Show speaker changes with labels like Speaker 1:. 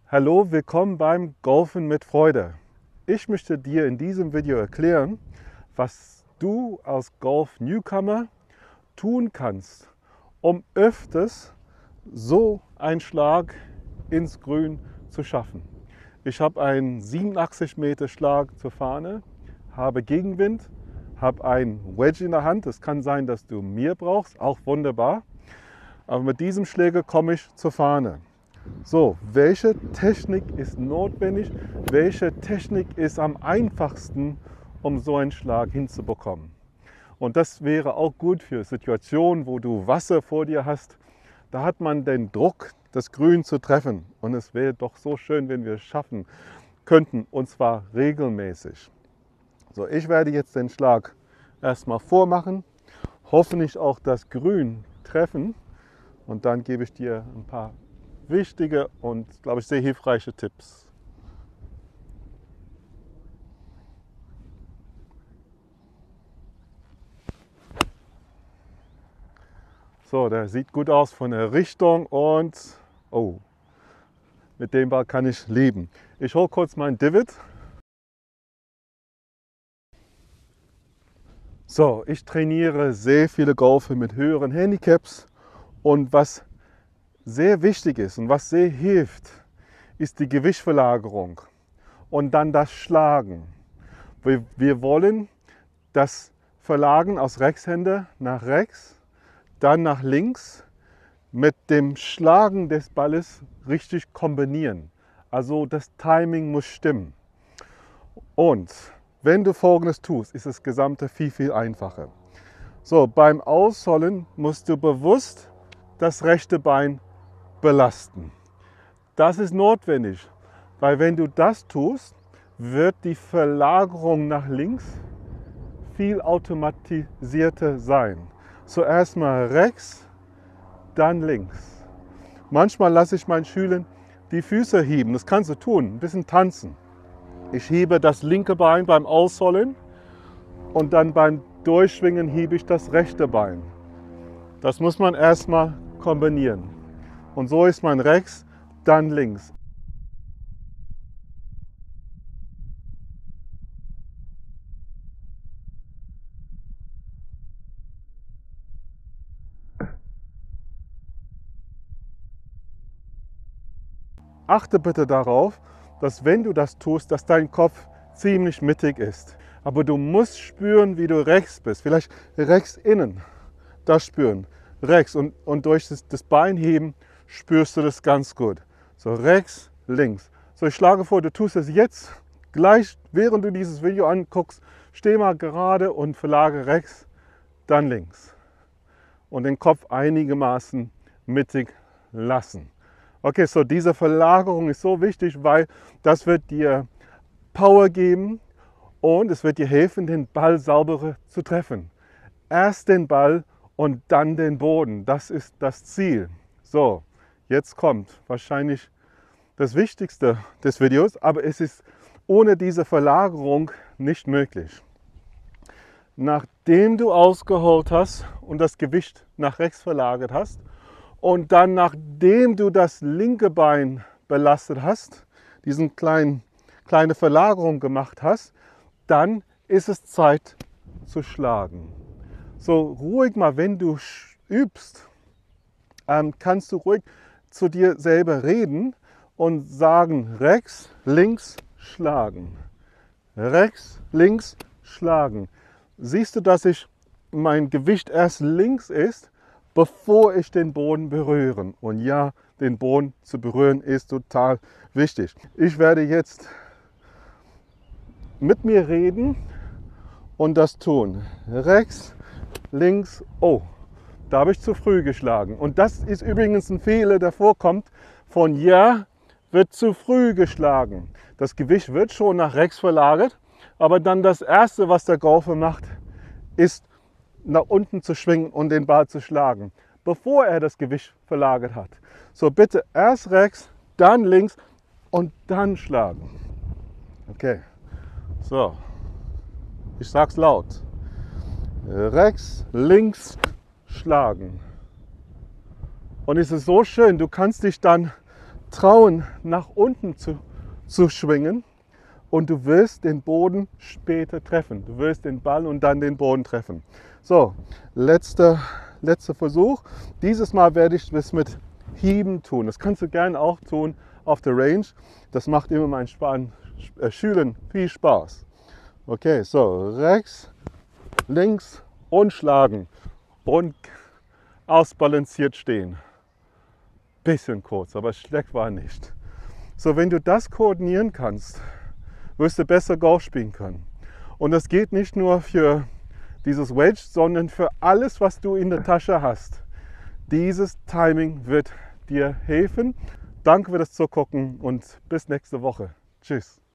Speaker 1: Hallo, willkommen beim Golfen mit Freude. Ich möchte dir in diesem Video erklären, was du als Golf-Newcomer tun kannst, um öfters so einen Schlag ins Grün zu schaffen. Ich habe einen 87 Meter Schlag zur Fahne, habe Gegenwind, habe ein Wedge in der Hand. Es kann sein, dass du mehr brauchst, auch wunderbar. Aber mit diesem Schläger komme ich zur Fahne. So, welche Technik ist notwendig? Welche Technik ist am einfachsten, um so einen Schlag hinzubekommen? Und das wäre auch gut für Situationen, wo du Wasser vor dir hast. Da hat man den Druck, das Grün zu treffen. Und es wäre doch so schön, wenn wir es schaffen könnten, und zwar regelmäßig. So, ich werde jetzt den Schlag erstmal vormachen, hoffentlich auch das Grün treffen und dann gebe ich dir ein paar wichtige und, glaube ich, sehr hilfreiche Tipps. So, der sieht gut aus von der Richtung und oh, mit dem Ball kann ich leben. Ich hole kurz mein Divot. So, ich trainiere sehr viele Golfer mit höheren Handicaps und was sehr wichtig ist und was sehr hilft, ist die Gewichtverlagerung und dann das Schlagen. Wir wollen das Verlagern aus Rechtshänder nach rechts, dann nach links mit dem Schlagen des Balles richtig kombinieren. Also das Timing muss stimmen. Und wenn du Folgendes tust, ist das Gesamte viel einfacher. So, beim Ausholen musst du bewusst das rechte Bein belasten. Das ist notwendig, weil wenn du das tust, wird die Verlagerung nach links viel automatisierter sein. Zuerst mal rechts, dann links. Manchmal lasse ich meinen Schülern die Füße heben, das kannst du tun, ein bisschen tanzen. Ich hebe das linke Bein beim Ausholen und dann beim Durchschwingen hebe ich das rechte Bein. Das muss man erstmal kombinieren. Und so ist man rechts, dann links. Achte bitte darauf, dass wenn du das tust, dass dein Kopf ziemlich mittig ist. Aber du musst spüren, wie du rechts bist. Vielleicht rechts innen, das spüren. Rechts und durch das Beinheben spürst du das ganz gut. So rechts, links. So, ich schlage vor, du tust es jetzt gleich, während du dieses Video anguckst. Steh mal gerade und verlagere rechts, dann links. Und den Kopf einigermaßen mittig lassen. Okay, so diese Verlagerung ist so wichtig, weil das wird dir Power geben und es wird dir helfen, den Ball sauberer zu treffen. Erst den Ball und dann den Boden. Das ist das Ziel. So, jetzt kommt wahrscheinlich das Wichtigste des Videos, aber es ist ohne diese Verlagerung nicht möglich. Nachdem du ausgeholt hast und das Gewicht nach rechts verlagert hast, und dann, nachdem du das linke Bein belastet hast, diesen kleine Verlagerung gemacht hast, dann ist es Zeit zu schlagen. So ruhig mal, wenn du übst, kannst du ruhig zu dir selber reden und sagen, rechts, links, schlagen. Rechts, links, schlagen. Siehst du, dass mein Gewicht erst links ist, bevor ich den Boden berühre. Und ja, den Boden zu berühren ist total wichtig. Ich werde jetzt mit mir reden und das tun. Rechts, links, oh, da habe ich zu früh geschlagen. Und das ist übrigens ein Fehler, der vorkommt von ja, wird zu früh geschlagen. Das Gewicht wird schon nach rechts verlagert, aber dann das Erste, was der Golfer macht, ist nach unten zu schwingen und den Ball zu schlagen, bevor er das Gewicht verlagert hat. So, bitte erst rechts, dann links und dann schlagen. Okay, so, ich sag's laut. Rechts, links, schlagen. Und es ist so schön, du kannst dich dann trauen, nach unten zu schwingen und du wirst den Boden später treffen. Du wirst den Ball und dann den Boden treffen. So, letzter Versuch. Dieses Mal werde ich das mit Hieben tun. Das kannst du gerne auch tun auf der Range. Das macht immer meinen Schülern viel Spaß. Okay, so rechts, links und schlagen und ausbalanciert stehen. Bisschen kurz, aber schlecht war nicht. So, wenn du das koordinieren kannst, wirst du besser Golf spielen können. Und das geht nicht nur für dieses Wedge, sondern für alles, was du in der Tasche hast. Dieses Timing wird dir helfen. Danke für das Zugucken und bis nächste Woche. Tschüss.